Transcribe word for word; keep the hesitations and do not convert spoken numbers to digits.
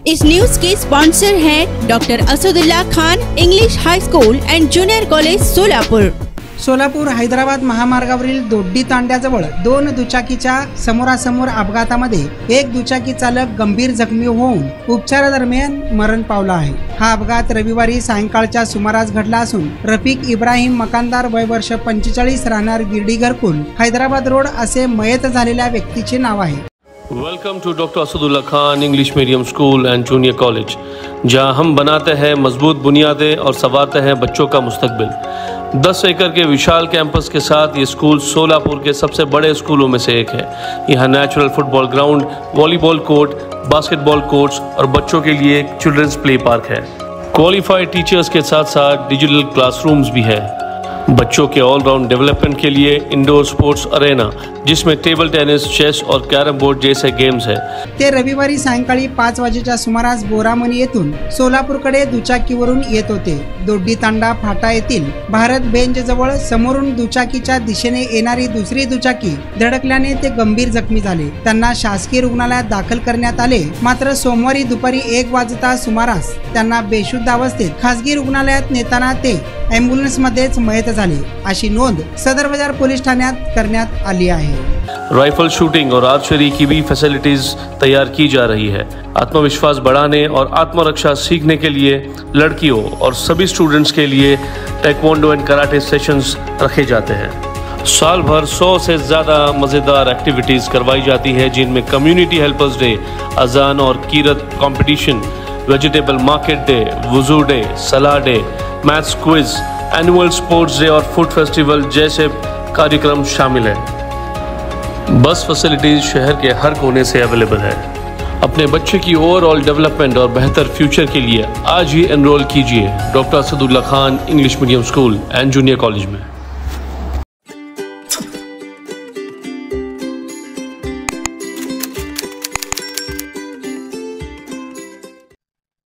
इस न्यूज के स्पॉन्सर हैं doctor Asadulla Khan English high school and junior college Solapur. Solapur Hyderabad महामार्गावरील दोड्डी तांड्याजवळ दोन दुचाकीच्या समोरासमोर अपघातामध्ये एक दुचाकी चालक गंभीर जखमी होऊन उपचारादरम्यान मरण पावला आहे। हा अपघात रविवारी सायंकाळच्या सुमारास घडला असून रफिक इब्राहिम मकानदार वय वर्ष पंचेचाळीस राहणार गिरडी घरकुल हैदराबाद रोड असे मयत झालेल्या व्यक्तीचे नाव आहे। Welcome to doctor Asadulla Khan English medium school and junior college, जहां हम बनाते हैं मजबूत बुनियादें और संवारते हैं बच्चों का मुस्तकबिल। दस एकड़ के विशाल कैंपस के साथ ये स्कूल सोलापुर के सबसे बड़े स्कूलों में से एक है। यहाँ natural football ground, volleyball court, basketball courts और बच्चों के लिए एक चिल्ड्रंस प्ले पार्क है। क्वालिफाइड टीचर्स के साथ साथ डिजिटल क्लासरूम्स भी है। बच्चों के ऑलराउंड डेवलपमेंट के लिए इंडोर स्पोर्ट्स अरेना, जिसमें टेबल टेनिस, चेस और कैरम बोर्ड जैसे गेम्स है। ते रविवारी सायंकाळी पाच वाजेच्या सुमारास बोरामणी येथून सोलापूरकडे दुचाकीवरून येत होते। दोड्डी तांडा फाटा येथील भारत बेंच जवळ समोरून दुचाकीच्या दिशेने येणारी दुसरी दुचाकी धडकल्याने ते गंभीर जखमी झाले। त्यांना शासकीय रुग्णालयात दाखल करण्यात आले, मात्र सोमवारी दुपारी एक वाजता सुमारास त्यांना बेशुद्ध अवस्थेत खासगी रुग्णालयात नेताना ते एम्ब्युलन्स मध्येच मयत झाले, अशी नोंद सदर बाजार पोलीस ठाण्यात करण्यात आली आहे। राइफल शूटिंग और आर्चरी की भी फैसिलिटीज तैयार की जा रही है। आत्मविश्वास बढ़ाने और आत्मरक्षा सीखने के लिए लड़कियों और सभी स्टूडेंट्स के लिए टेक्वांडो एंड कराटे सेशंस रखे जाते हैं। साल भर सौ से ज़्यादा मज़ेदार एक्टिविटीज़ करवाई जाती है, जिनमें कम्युनिटी हेल्पर्स डे, अजान और कीरत कंपटीशन, वेजिटेबल मार्केट डे, वुजू डे, सलाह day, maths quiz, annual sports day और फूड फेस्टिवल जैसे कार्यक्रम शामिल हैं। बस फैसिलिटीज शहर के हर कोने से अवेलेबल है। अपने बच्चे की ओवरऑल डेवलपमेंट और बेहतर फ्यूचर के लिए आज ही एनरोल कीजिए doctor Asadulla Khan English medium school and junior college में।